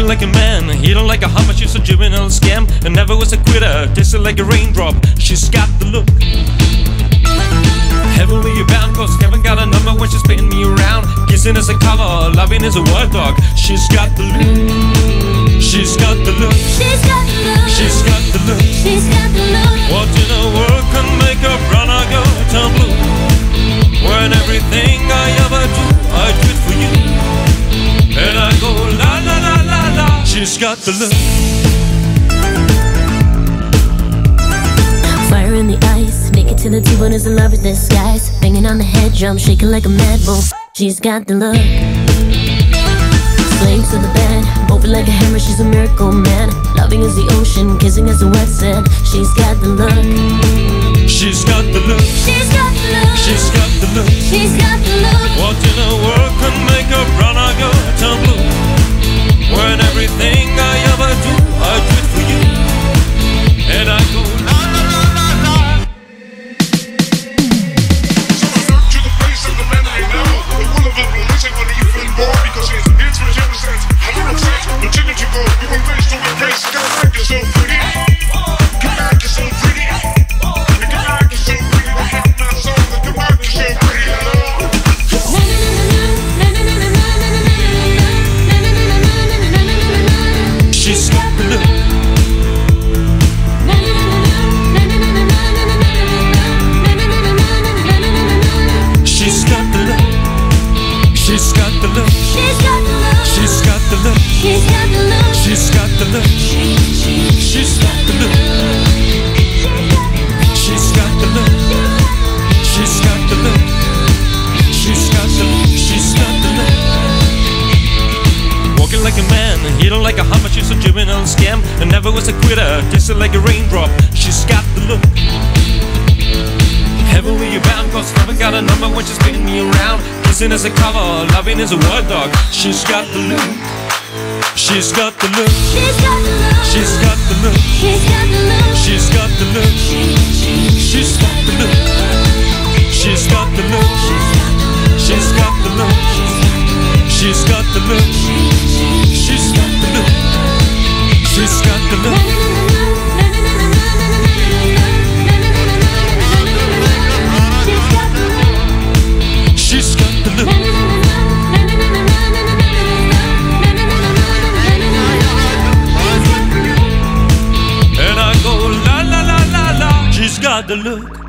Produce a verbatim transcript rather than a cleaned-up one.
Walking like a man, eating like a hummer. She's a juvenile scam and never was a quitter. Tasted like a raindrop. She's got the look. Heavily bound, cause Kevin got a number when she's spinning me around. Kissing is a cover, loving is a word dog. She's got the look. She's got the look. She's got the look. She's got the look. She's got the look. What in the world can make a brown eye girl turn blue? When everything I ever do, I do it for you. And I go la la la la la. She's got the look. Fire in the ice, make it to the T-bone as a lover's disguise. Banging on the head drum, shaking like a mad bull. She's got the look. Flames to the bed, moving like a hammer, she's a miracle man. Loving is the ocean, kissing is a wet sand. She's got the look. She's got the look. She's got the look. She's got the look. She's got the look. What in the world can make a brown eye girl turn blue? When everything I ever do, I do it for you. And I go la la la la la. So alert to the place of the memory now. The will of it will listen when you feel more, because it's it's for your sense. I don't accept, continue to go. You will face to embrace. Come back, you're so pretty. Come back, you're so pretty. Come back, you're so pretty. I have my soul. Come back, you're so pretty. She's got the look. She's got the look. She's got the look. She's got the look. She's got the look. She's got the look. She's got the look. She's got the look. She's got the look. She's got the look. She's got the look. She's got the look. Walking like a man, eating like a hummer. She's a juvenile scam and never was a quitter. Tasted like a raindrop. She's got the look. Heavily bound, cause never got a number when she's spinning me around. Kissing is a cover, loving is a word dog. She's got the look. She's got the look. She's got the look. She's got the look. She's got the look. She's got the look. She's got the look. She's got the look. She's got the look. She's got the look. She's got the look. She's got the look. She's got the look. And I go la la la la la. She's got the look.